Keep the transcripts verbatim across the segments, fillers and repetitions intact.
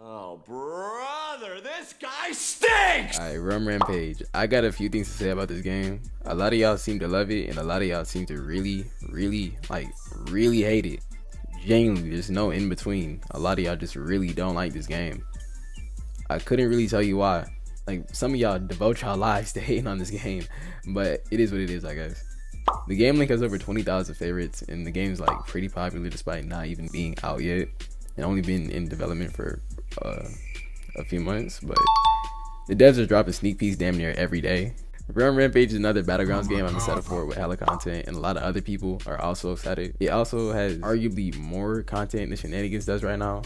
Oh, brother, this guy stinks! Alright, Run Rampage. I got a few things to say about this game. A lot of y'all seem to love it, and a lot of y'all seem to really, really, like, really hate it. Genuinely, there's no in between. A lot of y'all just really don't like this game. I couldn't really tell you why. Like, some of y'all devote y'all lives to hating on this game, but it is what it is, I guess. The game link has over twenty thousand favorites, and the game's like pretty popular despite not even being out yet, and only been in development for uh, a few months. But the devs are dropping sneak peeks damn near every day. Run Rampage is another Battlegrounds game I'm excited for with hella content, and a lot of other people are also excited. It also has arguably more content than Shenanigans does right now.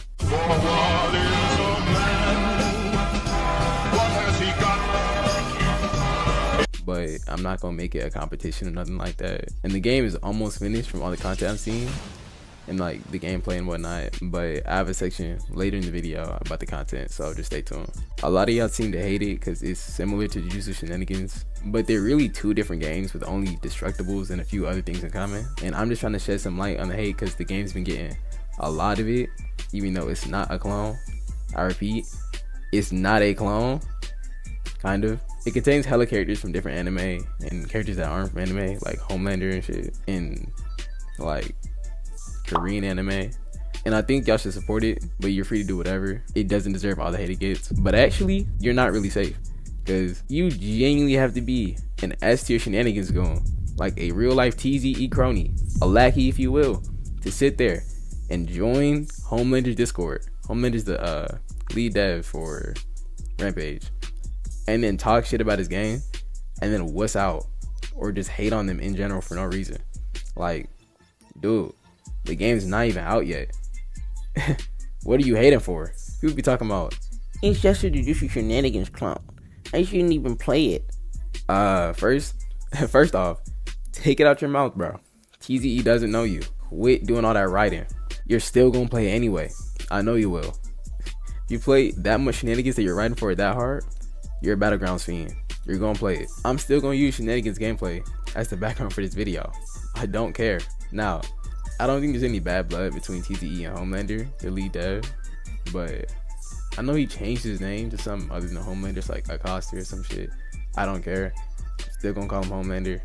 But I'm not gonna make it a competition or nothing like that. And the game is almost finished from all the content I'm seeing and like the gameplay and whatnot. But I have a section later in the video about the content, so just stay tuned. A lot of y'all seem to hate it because it's similar to Jujutsu Shenanigans, but they're really two different games with only Destructibles and a few other things in common. And I'm just trying to shed some light on the hate because the game's been getting a lot of it, even though it's not a clone. I repeat, it's not a clone, kind of. It contains hella characters from different anime and characters that aren't from anime, like Homelander and shit, and like Korean anime. And I think y'all should support it, but you're free to do whatever. It doesn't deserve all the hate it gets. But actually, you're not really safe, because you genuinely have to be an S tier Shenanigans goon, like a real life T Z E crony, a lackey if you will, to sit there and join Homelander's Discord. Homelander's the uh, lead dev for Rampage. And then talk shit about his game, and then wuss out, or just hate on them in general for no reason. Like, dude, the game's not even out yet. What are you hating for? People be talking about, it's just a Jujutsu Shenanigans clone. I shouldn't even play it. Uh, first, first off, take it out your mouth, bro. T Z E doesn't know you. Quit doing all that writing. You're still gonna play it anyway. I know you will. If you play that much Shenanigans that you're writing for it that hard, you're a Battlegrounds fiend. You're gonna play it. I'm still gonna use Shenanigans gameplay as the background for this video. I don't care. Now, I don't think there's any bad blood between T Z E and Homelander, the lead dev, but I know he changed his name to something other than Homelander, it's like Acosta or some shit. I don't care. Still gonna call him Homelander.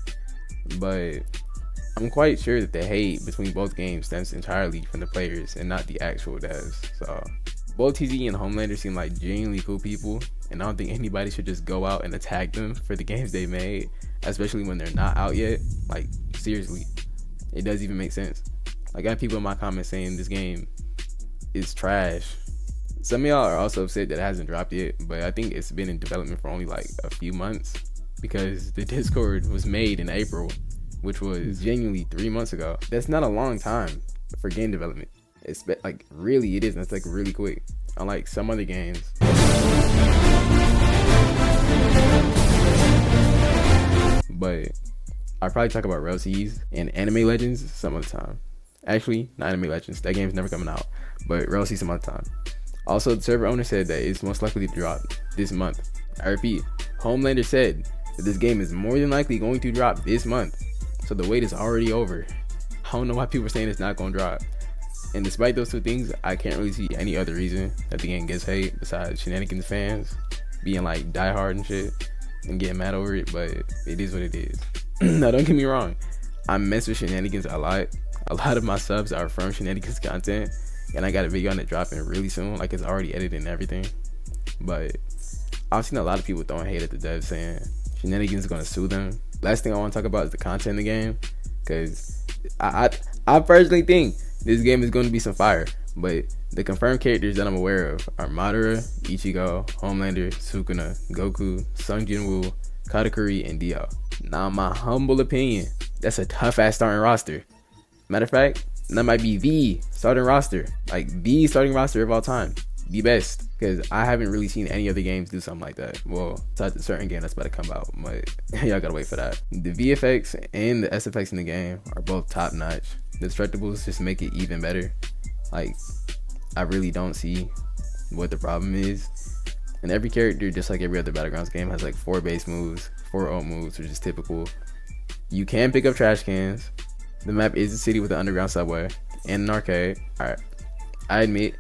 But I'm quite sure that the hate between both games stems entirely from the players and not the actual devs. So both T Z E and Homelander seem like genuinely cool people, and I don't think anybody should just go out and attack them for the games they made, especially when they're not out yet. Like, seriously, it doesn't even make sense. I got people in my comments saying this game is trash. Some of y'all are also upset that it hasn't dropped yet, but I think it's been in development for only like a few months, because the Discord was made in April, which was genuinely three months ago. That's not a long time for game development. It's like, really, it is. It's like really quick, unlike some other games. But I'll probably talk about Railseas and Anime Legends some other time. Actually, not Anime Legends, that game's never coming out, but Railseas some other time. Also, the server owner said that it's most likely to drop this month. I repeat, Homelander said that this game is more than likely going to drop this month, so the wait is already over. I don't know why people are saying it's not going to drop. And despite those two things, I can't really see any other reason that the game gets hate besides Shenanigans fans being like diehard and shit and getting mad over it, but it is what it is. Now, don't get me wrong, I mess with Shenanigans a lot. A lot of my subs are from Shenanigans content, and I got a video on it dropping really soon, like it's already edited and everything. But I've seen a lot of people throwing hate at the devs saying Shenanigans is gonna sue them. Last thing I want to talk about is the content in the game, because I, I I personally think this game is going to be some fire, but the confirmed characters that I'm aware of are Madara, Ichigo, Homelander, Sukuna, Goku, Sung Jinwoo, Katakuri, and Dio. Now, in my humble opinion, that's a tough ass starting roster. Matter of fact, that might be the starting roster, like the starting roster of all time, the best, because I haven't really seen any other games do something like that. Well, besides a certain game that's about to come out, but y'all gotta wait for that. The V F X and the S F X in the game are both top notch. The Destructibles just make it even better. Like, I really don't see what the problem is. And every character, just like every other Battlegrounds game, has like four base moves, four ult moves, which is typical. You can pick up trash cans. The map is a city with an underground subway and an arcade. Alright, I admit,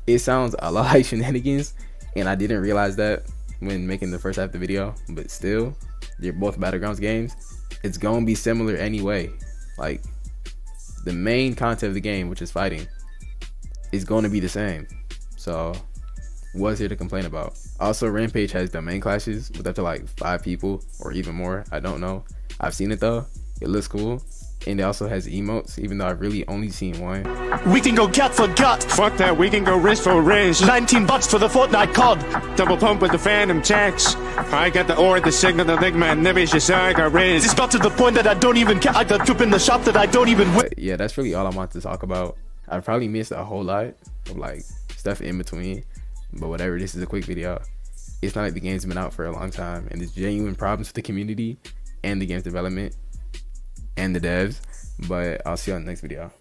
it sounds a lot like shenanigans, and I didn't realize that when making the first half of the video, but still, they're both Battlegrounds games. It's gonna be similar anyway. Like, the main content of the game, which is fighting, is going to be the same. So what's here to complain about? Also, Rampage has domain clashes with up to like five people or even more. I don't know. I've seen it though. It looks cool. And it also has emotes, even though I've really only seen one. We can go cat for gut. Fuck that, we can go wrist for wrist. nineteen bucks for the Fortnite C O D. Double pump with the Phantom Tax. I got the ore, the signal, the ligma, and never just I got riz. It's got to the point that I don't even care. I got troop in the shop that I don't even win. Yeah, that's really all I want to talk about. I probably missed a whole lot of like stuff in between, but whatever, this is a quick video. It's not like the game's been out for a long time, and there's genuine problems with the community and the game's development and the devs, but I'll see you on the next video.